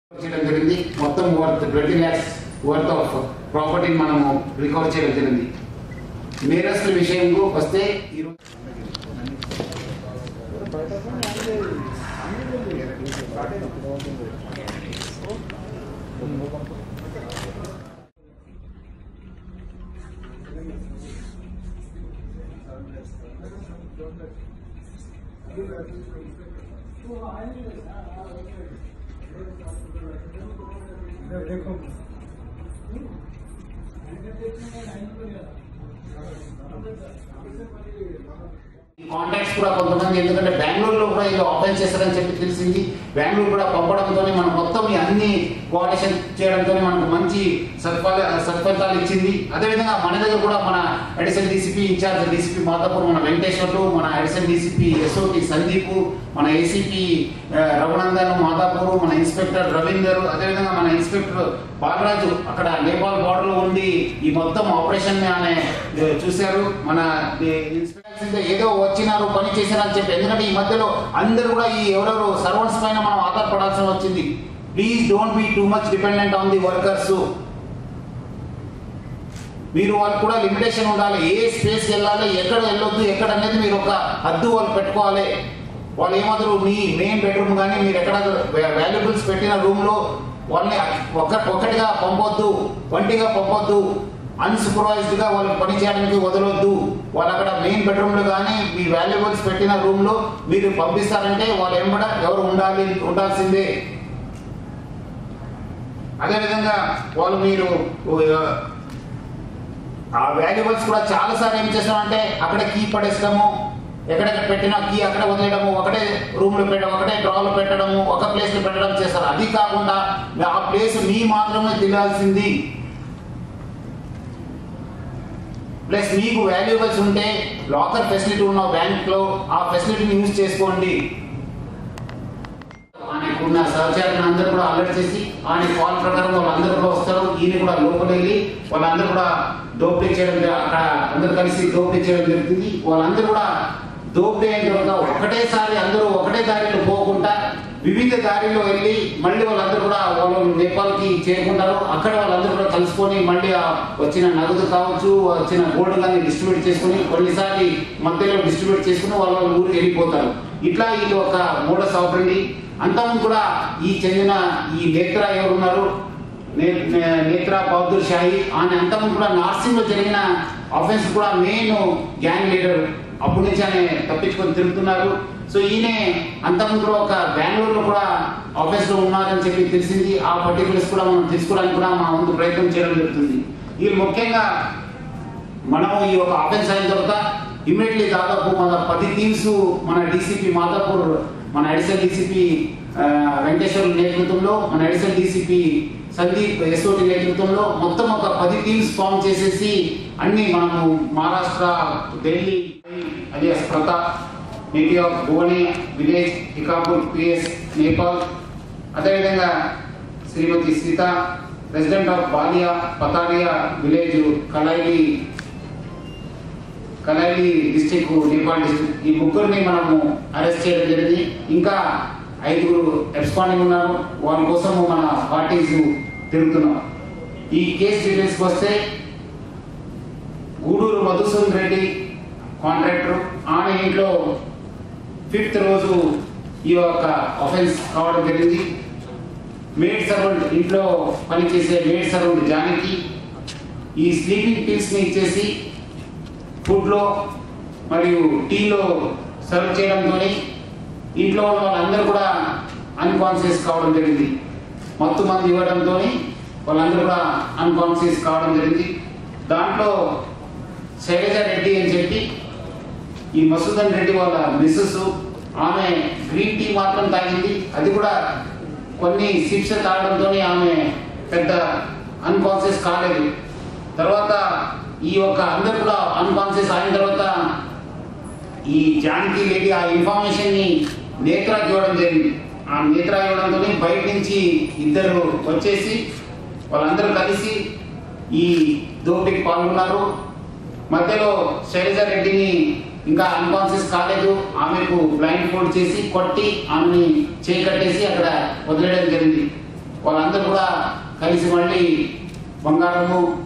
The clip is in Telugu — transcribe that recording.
చేయడం జరిగింది. మొత్తం వర్త్ 20 lakhs వర్త్ ఆఫ్ ప్రాపర్టీని మనము రికవర్ చేయడం జరిగింది. నేరస్తుల విషయంలో వస్తే ఈరోజు కాంటాక్ట్స్ కూడా కొంతమంది ఎందుకంటే బెంగళూరులో కూడా ఇలా ఆఫెన్స్ చేస్తారని చెప్పి తెలిసింది. బెంగళూరు కూడా పంపడంతో మనం మొత్తం అన్ని కోఆర్డినేషన్ చేయడంతో మనకు మంచి సత్ఫలితాలు ఇచ్చింది. అదేవిధంగా మన దగ్గర కూడా మన additional DCP incharge DCP Madhapur మన వెంకటేశ్వర్లు, మన అడిషనల్ డీసీపీ ఎస్ఓటి సందీప్, మన ఏసీపీ రఘునందన్ మాదాపూర్, మన ఇన్స్పెక్టర్ రవీందర్, అదేవిధంగా మన ఇన్స్పెక్టర్ బాలరాజు అక్కడ నేపాల్ బార్డర్ లో ఉండి ఈ మొత్తం ఆపరేషన్ ఆమె చూశారు. మన ఇన్స్పెక్టర్ ఏదో వచ్చినారు పని చేశారని చెప్పి, ఎందుకంటే ఈ మధ్యలో అందరూ కూడా ఈ ఎవరెవరు సర్వెంట్స్ పైన మనం ఆధారపడాల్సి వచ్చింది. Please don't be too much dependent on the workers. మీరు వాళ్ళకి కూడా లిమిటేషన్ ఉండాలి. ఏ స్పేస్కి వెళ్ళాలి, ఎక్కడ వెళ్ళొద్దు, ఎక్కడ అనేది మీరు ఒక హద్దు వాళ్ళు పెట్టుకోవాలి. వాళ్ళు ఏమాత్రం మీ మెయిన్ బెడ్రూమ్ కానీ మీరు ఎక్కడ వాల్యుబుల్స్ పెట్టిన రూమ్ లో వాళ్ళని ఒక్కటిగా పంపొద్దు, ఒంటిగా పంపొద్దు. అన్సూపర్వైజ్డ్ గా వాళ్ళు పని చేయడానికి వదలొద్దు. వాళ్ళు అక్కడ మెయిన్ బెడ్రూమ్ లో కానీ మీ వాల్యుబుల్స్ పెట్టిన రూమ్ లో మీరు పంపిస్తారంటే వాళ్ళు ఎంబడ ఎవరు ఉండాల్సిందే. అదేవిధంగా వాళ్ళు మీరు ఆ వాల్యుబుల్స్ కూడా చాలా సార్లు ఏం చేస్తామంటే అక్కడ కీ పడేస్తాము, ఎక్కడెక్కడ పెట్టినా కీ అక్కడ వదిలేయడము, ఒకటే రూమ్ లో పెట్టడం, ఒకటే డ్రాలో పెట్టడము, ఒక ప్లేస్ లో పెట్టడం చేస్తారు. అది కాకుండా ఆ ప్లేస్ మీ మాత్రమే తెలియాల్సింది. ప్లస్ మీకు వాల్యుబుల్స్ ఉంటే లాకర్ ఫెసిలిటీ ఉన్న బ్యాంక్ లో ఆ ఫెసిలిటీని యూజ్ చేసుకోండి. ఆయనకున్న సహచరులను అందరూ కూడా అలర్ట్ చేసి ఆయన కాల్ ప్రకారం వాళ్ళందరూ కూడా వస్తారు. ఈయన కూడా లోపలికి వెళ్ళి వాళ్ళందరూ కూడా దోపిడీ చేయడం, అక్కడ అందరూ కలిసి దోపిడీ చేయడం జరుగుతుంది. వాళ్ళందరూ కూడా దోపిడీ అయిన తర్వాత ఒకటేసారి అందరూ ఒకటే దారిలో పోకుండా వివిధ దారిలో వెళ్ళి మళ్ళీ వాళ్ళందరూ కూడా వాళ్ళు నేపాల్కి చేరుకుంటారు. అక్కడ వాళ్ళందరూ కూడా కలుసుకొని మళ్ళీ వచ్చిన నగదు కావచ్చు, వచ్చిన గోల్డ్ కానీ డిస్ట్రిబ్యూట్ చేసుకుని కొన్నిసార్లు మధ్యలో డిస్ట్రిబ్యూట్ చేసుకుని వాళ్ళ ఊరికి వెళ్ళిపోతారు. ఇట్లా ఇది ఒక మోడస్ ఆపరేండి. అంతకుముందు కూడా ఈ చెందిన ఈ నేత్ర ఎవరున్నారు, నేత్ర బహదూర్ షాహి, ఆయన అంతకుముందు కూడా నార్సింగ్ లో జరిగిన ఆఫెన్స్ కూడా మెయిన్ గ్యాంగ్ లీడర్. అప్పటి నుంచి ఆయన తప్పించుకొని తిరుగుతున్నారు. సో ఈయన అంతకుముందు ఒక బెంగళూరులో కూడా ఆఫీస్ లో ఉన్నారని చెప్పి తెలిసింది. ఆ పర్టికులర్స్ కూడా మనం తీసుకోవడానికి కూడా మా ముందు ప్రయత్నం చేయడం జరుగుతుంది. వీళ్ళు ముఖ్యంగా మనం ఈ ఒక ఆఫెన్స్ అయిన తర్వాత ఇమీడియట్లీ దాదాపు మన 10 టీమ్స్ మన డీసీపీ మాదాపూర్, మన అడిషనల్ డీసీపీ వెంకటేశ్వర నేతృత్వంలో, మన అడిషనల్ డీసీపీ సందీప్ ఎస్ఓటి నేతృత్వంలో మొత్తం ఒక 10 టీమ్స్ ఫామ్ చేసేసి అన్ని మనము Maharashtra, Delhi alias Pratap, native of Bhuvane village, Ikapur PS Nepal, అదేవిధంగా Shrimati Sita resident of Baliya Pataliya village Kalaili district Nepal district. ఈ ముగ్గురిని మనము అరెస్ట్ చేయడం జరిగింది. ఇంకా 5 ఎబ్స్కాండింగ్ ఉన్నారు. వాళ్ళ కోసము మన పార్టీస్ తిరుగుతున్నాం. ఈ కేసు డీటెయిల్స్కి వస్తే గూడూరు మధుసూదన్ రెడ్డి కాంట్రాక్టర్, ఆమె ఇంట్లో 5th రోజు ఈ యొక్క ఆఫెన్స్ కావడం జరిగింది. మేడ్ సర్వెంట్, ఇంట్లో పనిచేసే మేడ్ సర్వెంట్ జానకి ఈ స్లీపింగ్ పిల్స్ ని ఇచ్చేసి ఫుడ్ లో మరియు టీలో సర్వ్ చేయడంతో ఇంట్లో వాళ్ళందరూ కూడా అన్కాన్షియస్ కావడం జరిగింది. మత్తు మంది ఇవ్వడంతో వాళ్ళందరూ కూడా అన్కాన్షియస్ కావడం జరిగింది. దాంట్లో శైలజ రెడ్డి అని చెప్పి ఈ మసూదన్ రెడ్డి వాళ్ళ మిస్సెస్, ఆమె గ్రీన్ టీ మాత్రం తాగింది. అది కూడా కొన్ని సిప్స్ తాగడంతో ఆమె పెద్ద అన్కాన్షియస్ కాలేదు. తర్వాత ఈ యొక్క అందరు కూడా అన్కాన్షియస్ అయిన తర్వాత ఈ జానకి లేడీ ఆ ఇన్ఫర్మేషన్ ని నేత్రాకి ఇవ్వడం జరిగింది. ఆ నేత్ర ఇవ్వడంతో బయట నుంచి 2 వచ్చేసి వాళ్ళందరూ కలిసి ఈ దోపిడీకి పాల్గొన్నారు. మధ్యలో శైలజ రెడ్డిని ఇంకా అన్కాన్షియస్ కాలేదు, ఆమెకు బ్లైండ్ ఫోల్డ్ చేసి కొట్టి ఆమెని చేయి కట్టేసి అక్కడ వదిలేయడం జరిగింది. వాళ్ళందరూ కూడా కలిసి మళ్ళీ బంగారము